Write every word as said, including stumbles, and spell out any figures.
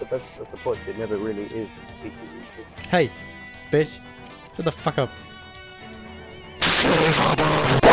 but that's, that's the point. It never really is easy. Hey, bitch, shut the fuck up.